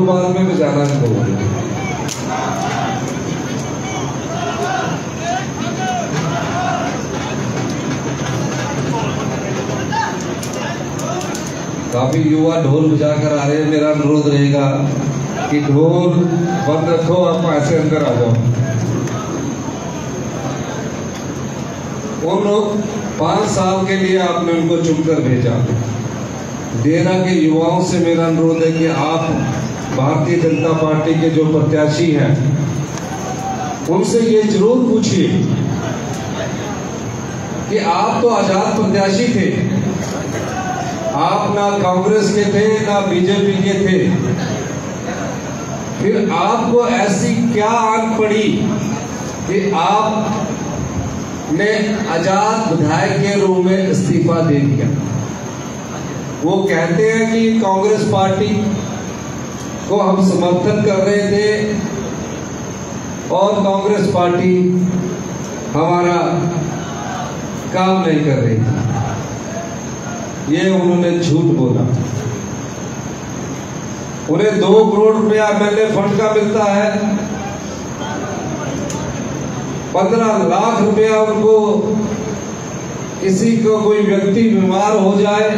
बाद में बजाना इनको बोला। काफी युवा ढोल बजा कर आ रहे हैं। मेरा अनुरोध रहेगा कि ढोल बंद रखो, आप ऐसे अंदर आ जाओ। उन 5 साल के लिए आपने उनको चुनकर भेजा। देरा के युवाओं से मेरा अनुरोध है कि आप भारतीय जनता पार्टी के जो प्रत्याशी हैं उनसे ये जरूर पूछिए कि आप तो आजाद प्रत्याशी थे, आप ना कांग्रेस के थे ना बीजेपी के थे, फिर आपको ऐसी क्या आंख पड़ी कि आपने आजाद विधायक के रूप में इस्तीफा दे दिया। वो कहते हैं कि कांग्रेस पार्टी को हम समर्थन कर रहे थे और कांग्रेस पार्टी हमारा काम नहीं कर रही थी। ये उन्होंने झूठ बोला। उन्हें 2 करोड़ रुपया एमएलए फंड का मिलता है, 15 लाख रुपया उनको किसी को कोई व्यक्ति बीमार हो जाए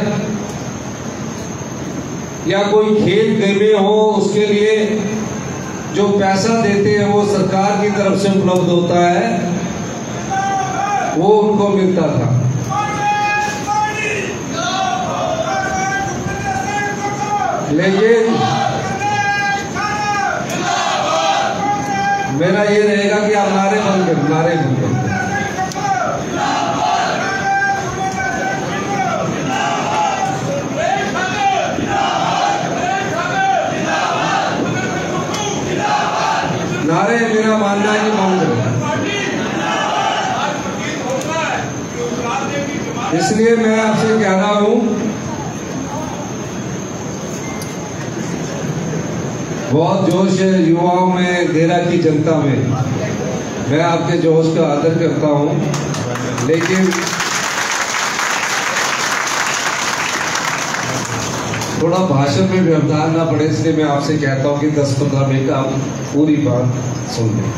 या कोई खेल में हो उसके लिए जो पैसा देते हैं वो सरकार की तरफ से उपलब्ध होता है, वो उनको मिलता था। लेकिन मेरा ये रहेगा कि आप नारे बंद कर, नारे बंद कर। नारे मेरा मानना है कि बंद कर। इसलिए मैं आपसे कह रहा हूं, बहुत जोश है युवाओं में, देरा की जनता में। मैं आपके जोश का आदर करता हूं, लेकिन थोड़ा भाषण में व्यवधान ना पड़े, इसलिए मैं आपसे कहता हूं कि 10-15 मिनट आप पूरी बात सुन लें।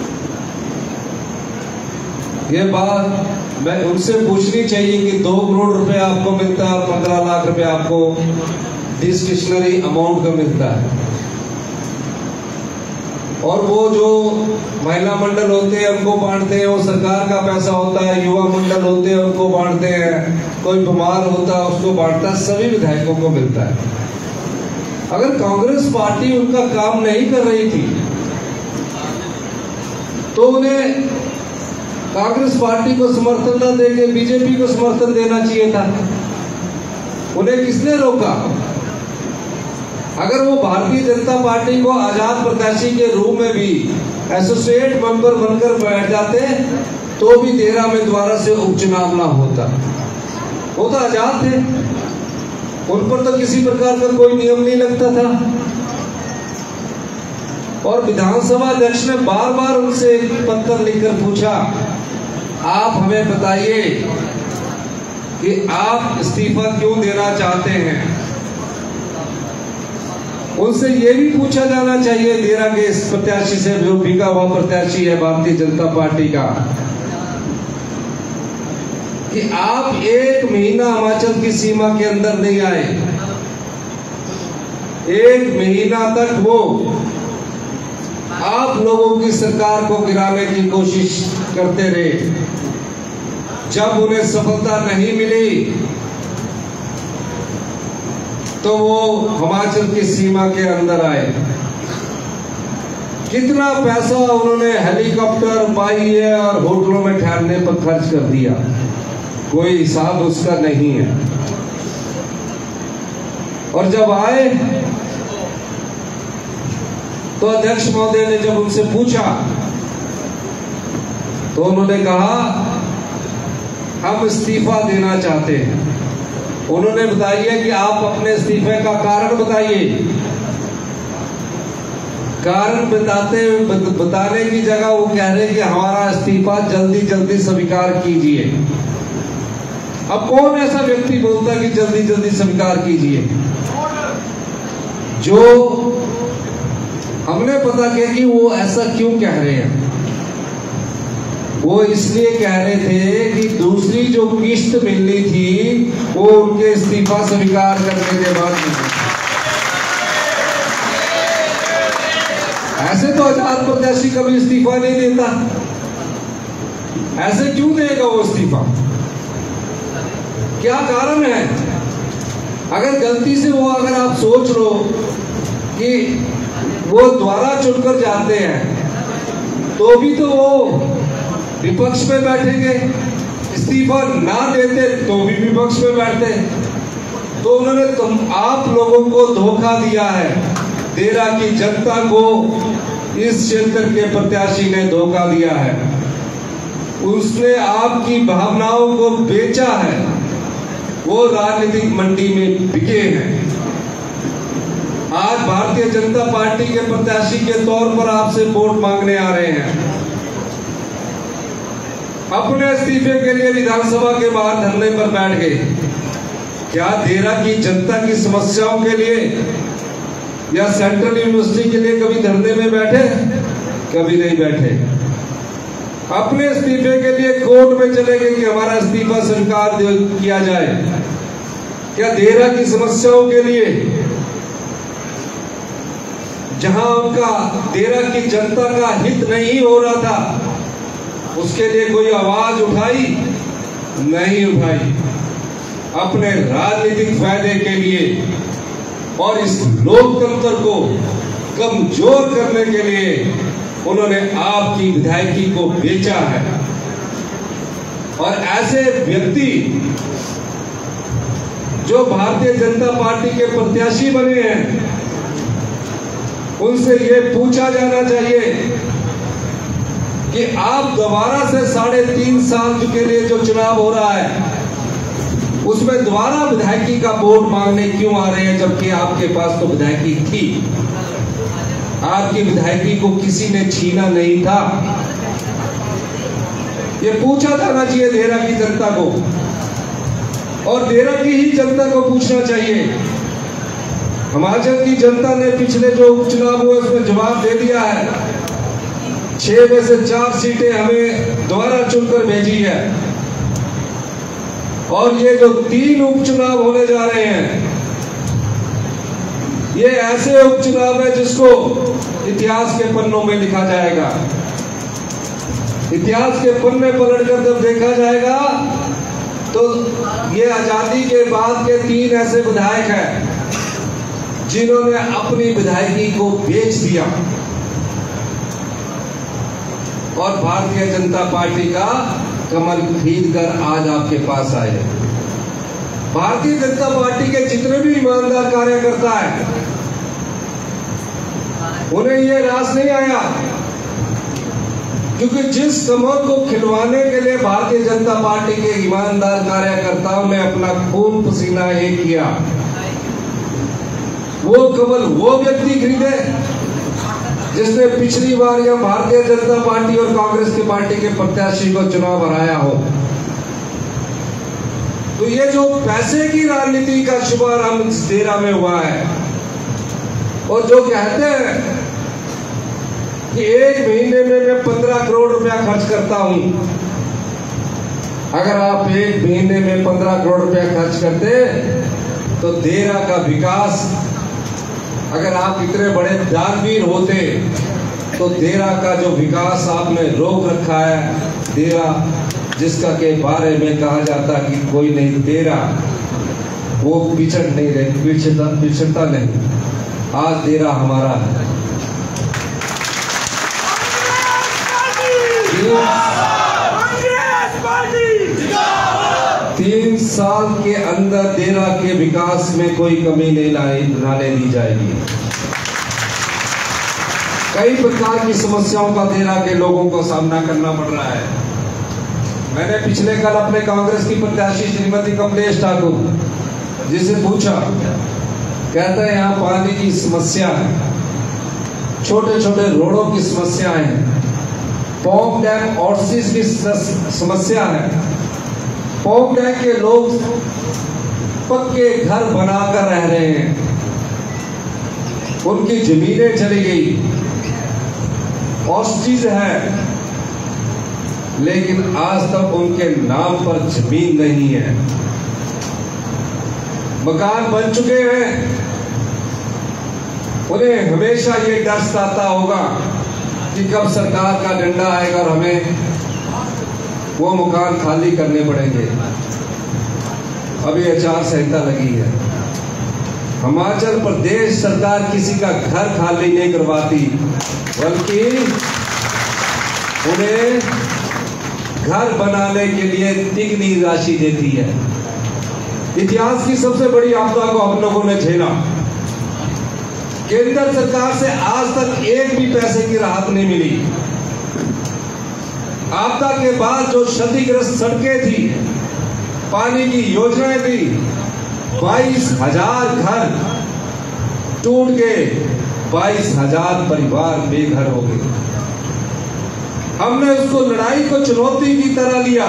ये बात मैं उनसे पूछनी चाहिए कि 2 करोड़ रुपए आपको मिलता है और 15 लाख रुपए आपको डिस्क्रिशनरी अमाउंट का मिलता है, और वो जो महिला मंडल होते हैं उनको बांटते हैं, वो सरकार का पैसा होता है। युवा मंडल होते हैं उनको बांटते हैं, कोई बीमार होता है उसको बांटता है, सभी विधायकों को मिलता है। अगर कांग्रेस पार्टी उनका काम नहीं कर रही थी तो उन्हें कांग्रेस पार्टी को समर्थन न देके बीजेपी को समर्थन देना चाहिए था। उन्हें किसने रोका? अगर वो भारतीय जनता पार्टी को आजाद प्रत्याशी के रूप में भी एसोसिएट मेंबर बनकर बैठ जाते तो भी देरा में दोबारा से उपचुनाव ना होता। वो तो आजाद थे, उन पर तो किसी प्रकार का कोई नियम नहीं लगता था। और विधानसभा अध्यक्ष ने बार बार उनसे पत्र लिखकर पूछा, आप हमें बताइए कि आप इस्तीफा क्यों देना चाहते हैं। उनसे ये भी पूछा जाना चाहिए देरा के इस प्रत्याशी से, जो बिका हुआ प्रत्याशी है भारतीय जनता पार्टी का, कि आप 1 महीना हिमाचल की सीमा के अंदर नहीं आए। 1 महीना तक वो आप लोगों की सरकार को गिराने की कोशिश करते रहे। जब उन्हें सफलता नहीं मिली तो वो हिमाचल की सीमा के अंदर आए। कितना पैसा उन्होंने हेलीकॉप्टर, बाइये और होटलों में ठहरने पर खर्च कर दिया, कोई हिसाब उसका नहीं है। और जब आए तो अध्यक्ष महोदय ने जब उनसे पूछा तो उन्होंने कहा हम इस्तीफा देना चाहते हैं। उन्होंने बताइए कि आप अपने इस्तीफे का कारण बताइए। कारण बताने की जगह वो कह रहे कि हमारा इस्तीफा जल्दी जल्दी स्वीकार कीजिए। अब कौन ऐसा व्यक्ति बोलता कि जल्दी जल्दी स्वीकार कीजिए? जो हमने पता किया कि वो ऐसा क्यों कह रहे हैं। वो इसलिए कह रहे थे कि दूसरी जो किस्त मिलनी थी वो उनके इस्तीफा स्वीकार करने के बाद मिली। ऐसे तो आजाद प्रत्याशी कभी इस्तीफा नहीं देता, ऐसे क्यों देगा वो इस्तीफा? क्या कारण है? अगर गलती से वो, अगर आप सोच लो कि वो द्वारा चुनकर जाते हैं तो भी तो वो विपक्ष में बैठेंगे, इस्तीफा ना देते तो भी विपक्ष में बैठते। तो उन्होंने आप लोगों को धोखा दिया है, देरा की जनता को इस क्षेत्र के प्रत्याशी ने धोखा दिया है। उसने आपकी भावनाओं को बेचा है, वो राजनीतिक मंडी में बिके हैं। आज भारतीय जनता पार्टी के प्रत्याशी के तौर पर आपसे वोट मांगने आ रहे हैं। अपने इस्तीफे के लिए विधानसभा के बाहर धरने पर बैठ गए। क्या देरा की जनता की समस्याओं के लिए या सेंट्रल यूनिवर्सिटी के लिए कभी धरने में बैठे? कभी नहीं बैठे। अपने इस्तीफे के लिए कोर्ट में चले गए कि हमारा इस्तीफा स्वीकार किया जाए। क्या देरा की समस्याओं के लिए, जहां उनका देरा की जनता का हित नहीं हो रहा था, उसके लिए कोई आवाज उठाई? नहीं उठाई। अपने राजनीतिक फायदे के लिए और इस लोकतंत्र को कमजोर करने के लिए उन्होंने आपकी विधायकी को बेचा है। और ऐसे व्यक्ति जो भारतीय जनता पार्टी के प्रत्याशी बने हैं, उनसे ये पूछा जाना चाहिए कि आप दोबारा से 3.5 साल के लिए जो चुनाव हो रहा है उसमें दोबारा विधायकी का वोट मांगने क्यों आ रहे हैं, जबकि आपके पास तो विधायकी थी। आपकी विधायकी को किसी ने छीना नहीं था। ये पूछा जाना चाहिए देरा की जनता को, और देरा की ही जनता को पूछना चाहिए। हिमाचल की जनता ने पिछले जो उपचुनाव हुए उसमें जवाब दे दिया है। 6 में से 4 सीटें हमें दोबारा चुनकर भेजी है, और ये जो 3 उपचुनाव होने जा रहे हैं, ये ऐसे उपचुनाव है जिसको इतिहास के पन्नों में लिखा जाएगा। इतिहास के पन्ने पलटकर जब देखा जाएगा तो ये आजादी के बाद के 3 ऐसे विधायक हैं जिन्होंने अपनी विधायकी को बेच दिया और भारतीय जनता पार्टी का कमल खरीद कर आज आपके पास आए। भारतीय जनता पार्टी के जितने भी ईमानदार कार्यकर्ता हैं, उन्हें ये रास नहीं आया, क्योंकि जिस कमल को खिलवाने के लिए भारतीय जनता पार्टी के ईमानदार कार्यकर्ताओं ने अपना खून पसीना एक किया, वो कमल वो व्यक्ति खरीदे जिसने पिछली बार या भारतीय जनता पार्टी और कांग्रेस की पार्टी के प्रत्याशी को चुनाव हराया हो। तो ये जो पैसे की राजनीति का शुभारंभ देरा में हुआ है, और जो कहते हैं कि 1 महीने में मैं 15 करोड़ रुपया खर्च करता हूं। अगर आप 1 महीने में 15 करोड़ रुपया खर्च करते तो देरा का विकास, अगर आप इतने बड़े दानवीर होते तो देरा का जो विकास आपने रोक रखा है, देरा जिसका के बारे में कहा जाता कि कोई नहीं देरा, वो पिछड़ता नहीं। आज देरा हमारा है। 3 साल के अंदर देरा के विकास में कोई कमी नहीं लाने दी जाएगी। कई प्रकार की समस्याओं का देरा के लोगों को सामना करना पड़ रहा है। मैंने पिछले कल अपने कांग्रेस की प्रत्याशी श्रीमती कमलेश ठाकुर जी से पूछा, कहता है यहाँ पानी की समस्या है, छोटे छोटे रोडों की समस्या है, पौंग डैम ऑर्सिस की समस्या है। पौंग डैम के लोग पक्के घर बनाकर रह रहे हैं, उनकी जमीनें चली गई, ऑस्ट्रीज है, लेकिन आज तक उनके नाम पर जमीन नहीं है। मकान बन चुके हैं, उन्हें हमेशा ये डर सताता होगा कि कब सरकार का डंडा आएगा और हमें वो मकान खाली करने पड़ेंगे। अभी आचार संहिता लगी है। हिमाचल प्रदेश सरकार किसी का घर खाली नहीं करवाती, बल्कि उन्हें घर बनाने के लिए तिगनी राशि देती है। इतिहास की सबसे बड़ी आपदा को हम लोगों ने झेला। केंद्र सरकार से आज तक एक भी पैसे की राहत नहीं मिली। आपदा के बाद जो क्षतिग्रस्त सड़कें थी, पानी की योजनाएं थी, 22,000 घर टूट गए, 22,000 परिवार बेघर हो गए। हमने उसको लड़ाई को चुनौती की तरह लिया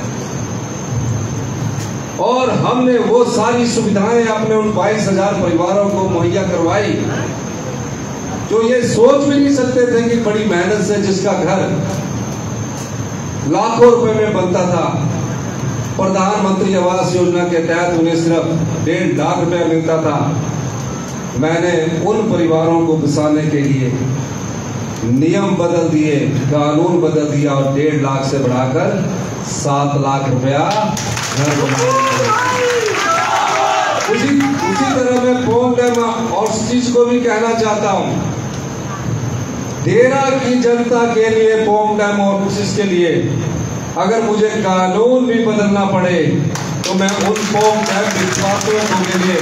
और हमने वो सारी सुविधाएं अपने उन 22,000 परिवारों को मुहैया करवाई जो ये सोच भी नहीं सकते थे कि बड़ी मेहनत से जिसका घर लाखों रुपए में बनता था, प्रधानमंत्री आवास योजना के तहत उन्हें सिर्फ 1.5 लाख रुपया मिलता था। मैंने उन परिवारों को बसाने के लिए नियम बदल दिए, कानून बदल दिया और 1.5 लाख से बढ़ाकर 7 लाख रुपया घर बनाने। उसी तरह मैं पौंग डैम और इस चीज को भी कहना चाहता हूं, देरा की जनता के लिए, पौंग डैम और के लिए अगर मुझे कानून भी बदलना पड़े तो मैं उन पौंग डैम विश्वासियों के लिए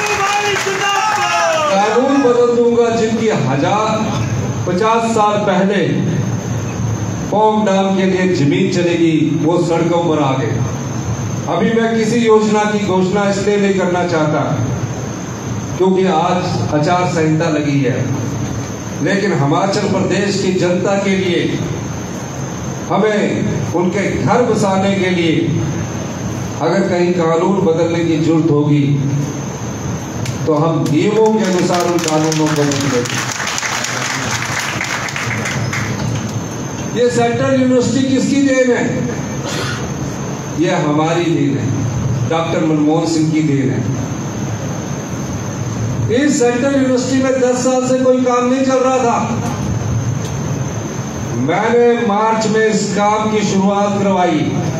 कानून बदल दूंगा जिनकी 50 साल पहले पौंग डैम के लिए जमीन चलेगी, वो सड़कों पर आ गए। अभी मैं किसी योजना की घोषणा इसलिए नहीं करना चाहता क्योंकि आज आचार संहिता लगी है, लेकिन हिमाचल प्रदेश की जनता के लिए हमें उनके घर बसाने के लिए अगर कहीं कानून बदलने की जरूरत होगी तो हम नियमों के अनुसार उन कानूनों को बदलेंगे। ये सेंट्रल यूनिवर्सिटी किसकी देन है? ये हमारी देन है, डॉक्टर मनमोहन सिंह की देन है। इस सेंट्रल यूनिवर्सिटी में 10 साल से कोई काम नहीं चल रहा था। मैंने मार्च में इस काम की शुरुआत करवाई,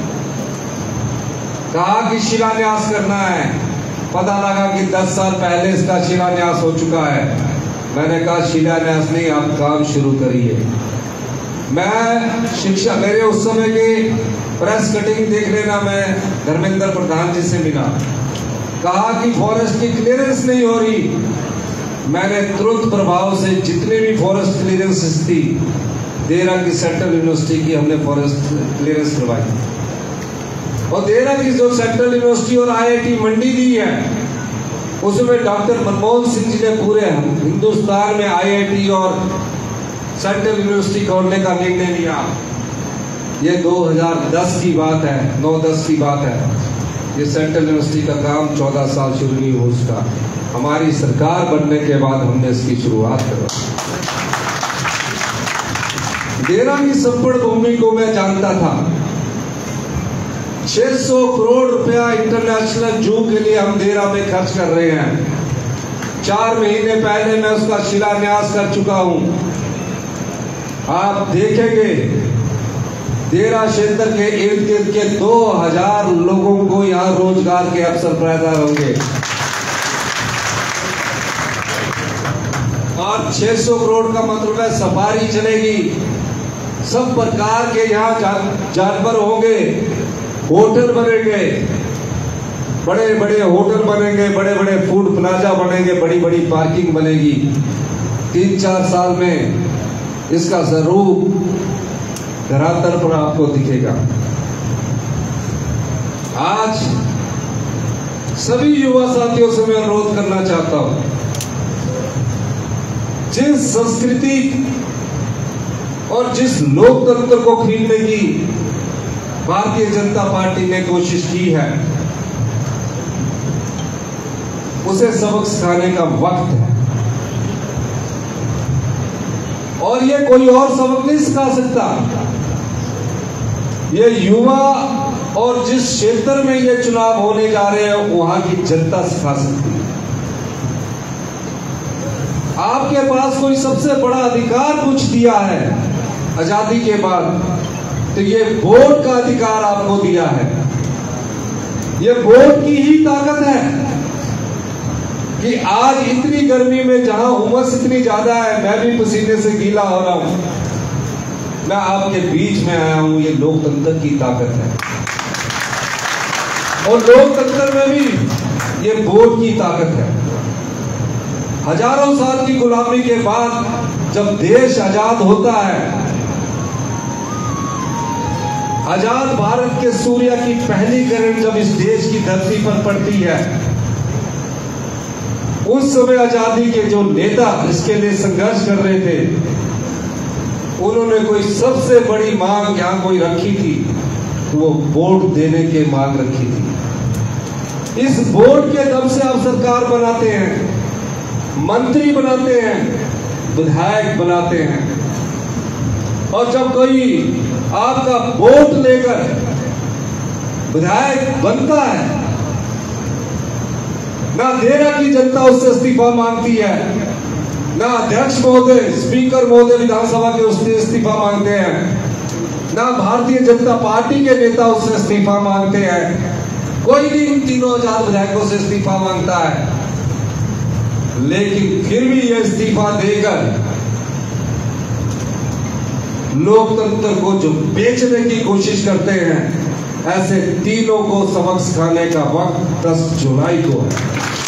कहा कि शिलान्यास करना है। पता लगा कि 10 साल पहले इसका शिलान्यास हो चुका है। मैंने कहा शिलान्यास नहीं, आप काम शुरू करिए। मैं शिक्षा, मेरे उस समय की प्रेस कटिंग देख लेना, मैं धर्मेंद्र प्रधान जी से मिला, कहा कि फॉरेस्ट की क्लियरेंस नहीं हो रही। मैंने तुरंत प्रभाव से जितनी भी फॉरेस्ट क्लियरेंस थी, देरा की सेंट्रल यूनिवर्सिटी की हमने फॉरेस्ट क्लियरेंस करवाई। और देरा की जो सेंट्रल यूनिवर्सिटी और IIT मंडी दी है, उसमें डॉक्टर मनमोहन सिंह जी ने पूरे हिंदुस्तान में IIT और सेंट्रल यूनिवर्सिटी खोलने का निर्णय लिया। ये 2010 की बात है, 9-10 की बात है। ये सेंट्रल यूनिवर्सिटी का काम 14 साल शुरू नहीं हो सका। हमारी सरकार बनने के बाद हमने इसकी शुरुआत करवाई। देरा की संपड़ भूमि को मैं जानता था। 600 करोड़ रुपया इंटरनेशनल जू के लिए हम देरा में खर्च कर रहे हैं। 4 महीने पहले मैं उसका शिलान्यास कर चुका हूं। आप देखेंगे देरा क्षेत्र के इर्द गिर्द के 2000 लोगों को यहाँ रोजगार के अवसर पैदा होंगे और 600 करोड़ का मतलब है सफारी चलेगी, सब प्रकार के यहाँ जानवर होंगे, होटल बनेंगे, बड़े बड़े होटल बनेंगे, बड़े बड़े फूड प्लाजा बनेंगे, बड़ी बड़ी पार्किंग बनेगी। 3-4 साल में इसका स्वरूप धरातल पर आपको दिखेगा। आज सभी युवा साथियों से मैं अनुरोध करना चाहता हूं, जिस संस्कृति और जिस लोकतंत्र को खींचने की भारतीय जनता पार्टी ने कोशिश की है, उसे सबक सिखाने का वक्त है। और ये कोई और सबक नहीं सिखा सकता, ये युवा और जिस क्षेत्र में ये चुनाव होने जा रहे हैं वहां की जनता सिखा सकती है। आपके पास कोई सबसे बड़ा अधिकार कुछ दिया है आजादी के बाद, तो ये वोट का अधिकार आपको दिया है। ये वोट की ही ताकत है कि आज इतनी गर्मी में जहां उमस इतनी ज्यादा है, मैं भी पसीने से गीला हो रहा हूं, मैं आपके बीच में आया हूं। ये लोकतंत्र की ताकत है और लोकतंत्र में भी ये वोट की ताकत है। हजारों साल की गुलामी के बाद जब देश आजाद होता है, आजाद भारत के सूर्य की पहली किरण जब इस देश की धरती पर पड़ती है, उस समय आजादी के जो नेता इसके लिए संघर्ष कर रहे थे, उन्होंने कोई सबसे बड़ी मांग यहां कोई रखी थी, वो वोट देने की मांग रखी थी। इस वोट के दम से आप सरकार बनाते हैं, मंत्री बनाते हैं, विधायक बनाते हैं, और जब कोई आपका वोट लेकर विधायक बनता है, ना देरा की जनता उससे इस्तीफा मांगती है, ना अध्यक्ष महोदय, स्पीकर महोदय विधानसभा के उससे इस्तीफा मांगते हैं, ना भारतीय जनता पार्टी के नेता उससे इस्तीफा मांगते हैं, कोई भी इन तीनों आजाद विधायकों से इस्तीफा मांगता है। लेकिन फिर भी ये इस्तीफा देकर लोकतंत्र को जो बेचने की कोशिश करते हैं, ऐसे तीनों को सबक सिखाने का वक्त 10 जुलाई को है।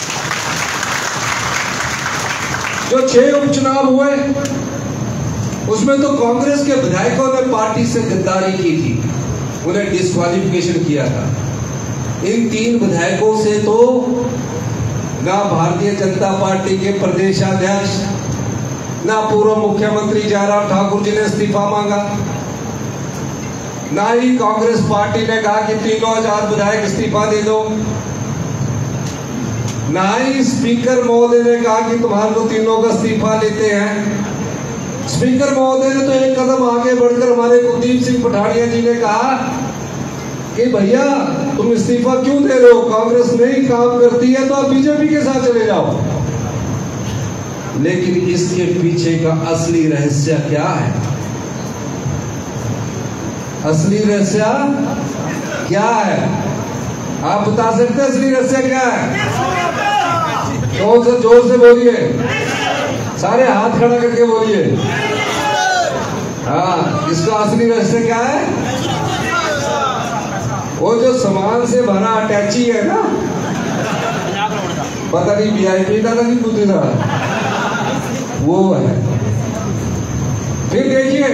जो 6 उपचुनाव हुए उसमें तो कांग्रेस के विधायकों ने पार्टी से गद्दारी की थी, उन्हें डिस्क्वालिफिकेशन किया था। इन 3 विधायकों से तो ना भारतीय जनता पार्टी के प्रदेशाध्यक्ष, ना पूर्व मुख्यमंत्री जयराम ठाकुर जी ने इस्तीफा मांगा, ना ही कांग्रेस पार्टी ने कहा कि तीनों आजाद विधायक इस्तीफा दे दो, ना ही स्पीकर महोदय ने कहा कि तुम्हारे को तीनों का इस्तीफा लेते हैं। स्पीकर महोदय ने तो एक कदम आगे बढ़कर हमारे कुलदीप सिंह पठानिया जी ने कहा कि भैया तुम इस्तीफा क्यों दे रहे हो, कांग्रेस नहीं काम करती है तो आप बीजेपी के साथ चले जाओ। लेकिन इसके पीछे का असली रहस्य क्या है? असली रहस्य क्या है? आप बता सकते हैं असली रहस्य क्या है? जोर से बोलिए, सारे हाथ खड़ा करके बोलिए। हाँ, इसका असली रहस्य क्या है? वो जो सामान से भरा अटैची है ना, पता नहीं वीआईपी था कि कुछ था, वो है। फिर देखिए,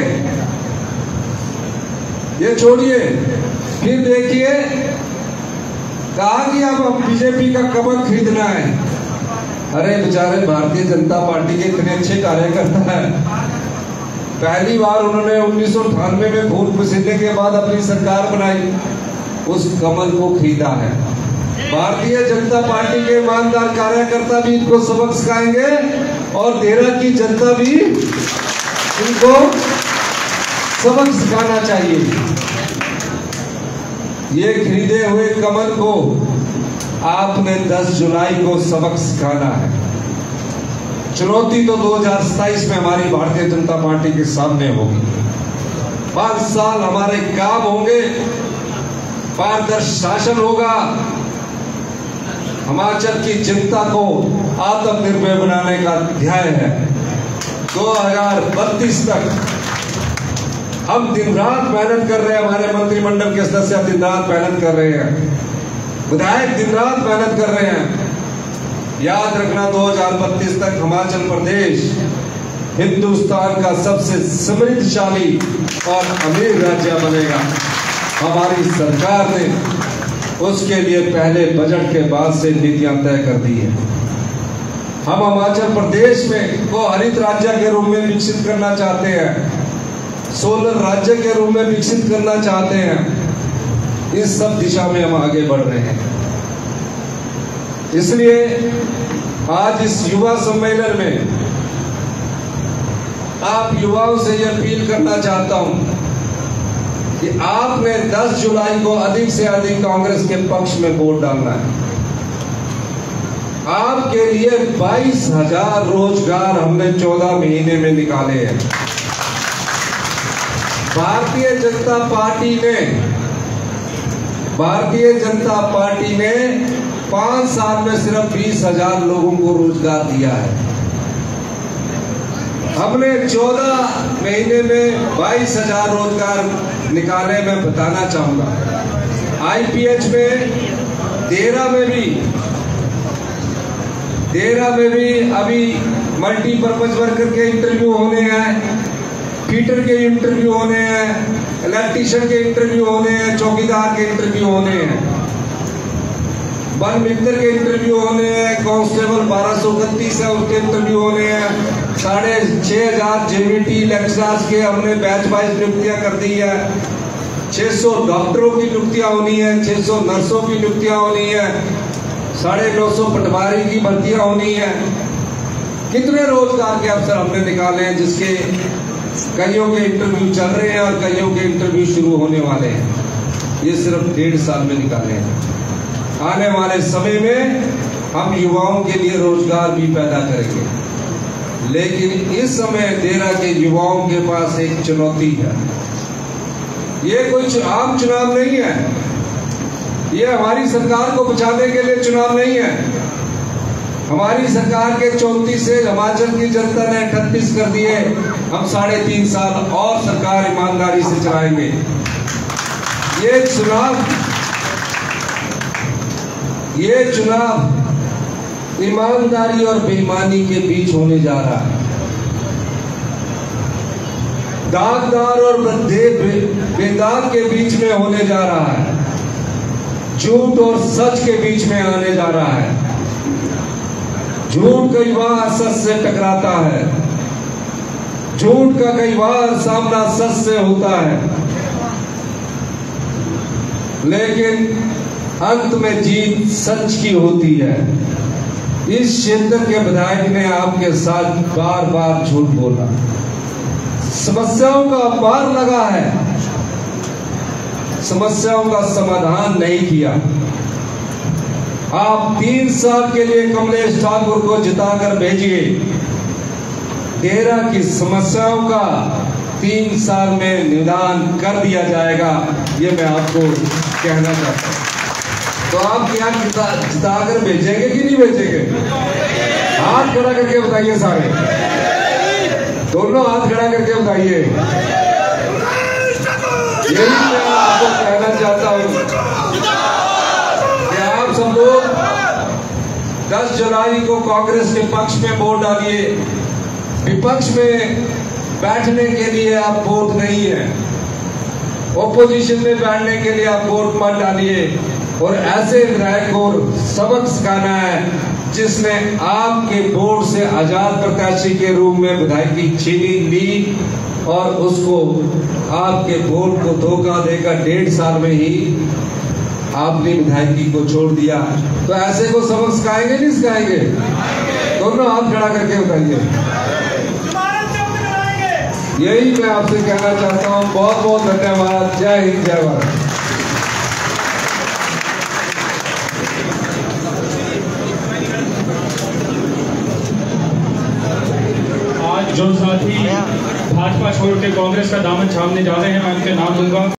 ये छोड़िए, फिर देखिए कहा कि अब बीजेपी का कमल खरीदना है। अरे बेचारे भारतीय जनता पार्टी के इतने अच्छे कार्यकर्ता है, पहली बार उन्होंने 1998 में खून पसीने के बाद अपनी सरकार बनाई, उस कमल को खरीदा है। भारतीय जनता पार्टी के ईमानदार कार्यकर्ता भी इनको सबक सिखाएंगे और देरा की जनता भी इनको सबक सिखाना चाहिए। ये खरीदे हुए कमल को आपने 10 जुलाई को सबक सिखाना है। चुनौती तो 2027 में हमारी भारतीय जनता पार्टी के सामने होगी। 5 साल हमारे काम होंगे, पारदर्शी शासन होगा, हिमाचल की जनता को आत्मनिर्भर बनाने का ध्येय है। 2032 तक हम दिन रात मेहनत कर रहे हैं, हमारे मंत्रिमंडल के सदस्य दिन रात मेहनत कर रहे हैं, विधायक दिन रात मेहनत कर रहे हैं। याद रखना, 2032 तक हिमाचल प्रदेश हिंदुस्तान का सबसे समृद्धशाली और अमीर राज्य बनेगा। हमारी सरकार ने उसके लिए पहले बजट के बाद से नीतियां तय कर दी है। हम हिमाचल प्रदेश में को हरित राज्य के रूप में विकसित करना चाहते हैं, सोलर राज्य के रूप में विकसित करना चाहते हैं। इस सब दिशा में हम आगे बढ़ रहे हैं। इसलिए आज इस युवा सम्मेलन में आप युवाओं से ये अपील करना चाहता हूं कि आपने 10 जुलाई को अधिक से अधिक कांग्रेस के पक्ष में वोट डालना है। आपके लिए 22,000 रोजगार हमने 14 महीने में निकाले हैं। भारतीय जनता पार्टी ने 5 साल में सिर्फ 20,000 लोगों को रोजगार दिया है। हमने 14 महीने में 22,000 रोजगार निकाले। मैं बताना चाहूंगा आईपीएच में देरा में भी अभी मल्टीपर्पज वर्कर के इंटरव्यू होने हैं, फीटर के इंटरव्यू होने हैं, इलेक्ट्रीशियन के इंटरव्यू होने हैं, चौकीदार के इंटरव्यू होने हैं, वन मित्र के इंटरव्यू होने हैं, कांस्टेबल 1231 है उसके इंटरव्यू होने हैं, 6,500 जेवीटी लेक्चरर्स के हमने बैच वाइज नियुक्तियां कर दी है, 600 डॉक्टरों की नियुक्तियां होनी है, 600 नर्सों की नियुक्तियां होनी है, 950 पटवारी की भर्तियां होनी है। कितने रोजगार के अवसर हमने निकाले हैं, जिसके कईयों के इंटरव्यू चल रहे हैं और कईयों के इंटरव्यू शुरू होने वाले हैं। ये सिर्फ 1.5 साल में निकाले हैं। आने वाले समय में हम युवाओं के लिए रोजगार भी पैदा करेंगे, लेकिन इस समय देरा के युवाओं के पास एक चुनौती है। ये कोई आम चुनाव नहीं है, ये हमारी सरकार को बचाने के लिए चुनाव नहीं है। हमारी सरकार के 34 से हिमाचल की जनता ने 38 कर दिए। हम 3.5 साल और सरकार ईमानदारी से चलाएंगे। ये चुनाव ईमानदारी और बेईमानी के बीच होने जा रहा है। दागदार और बेदाग के बीच में होने जा रहा है। झूठ और सच के बीच में आने जा रहा है। झूठ कई बार सच से टकराता है, झूठ का कई बार सामना सच से होता है, लेकिन अंत में जीत सच की होती है। इस क्षेत्र के विधायक ने आपके साथ बार बार झूठ बोला, समस्याओं का पार लगा है, समस्याओं का समाधान नहीं किया। आप 3 साल के लिए कमलेश ठाकुर को जिताकर भेजिए। देरा की समस्याओं का 3 साल में निदान कर दिया जाएगा, ये मैं आपको कहना चाहता हूं। तो आप क्या जिताकर भेजेंगे कि नहीं भेजेंगे? हाथ खड़ा करके बताइए सारे, दोनों हाथ खड़ा करके बताइए। यही मैं आपको कहना चाहता हूं कि आप सब लोग 10 जुलाई को कांग्रेस के पक्ष में वोट डालिए। विपक्ष में बैठने के लिए आप वोट नहीं है, ओपोजिशन में बैठने के लिए आप वोट मत डालिए। और ऐसे विधायक को सबक सिखाना है जिसने आपके वोट से आजाद प्रत्याशी के रूप में विधायकी छीनी ली और उसको आपके वोट को धोखा देकर 1.5 साल में ही आपने विधायकी को छोड़ दिया। तो ऐसे को सबक सिखाएंगे नहीं सिखाएंगे? दोनों हाथ खड़ा करके बताइए। यही मैं आपसे कहना चाहता हूँ। बहुत बहुत धन्यवाद। जय हिंद, जय भारत। आज जो साथी भाजपा छोड़ के कांग्रेस का दामन थामने जा रहे हैं, मैं उनके नाम दूंगा।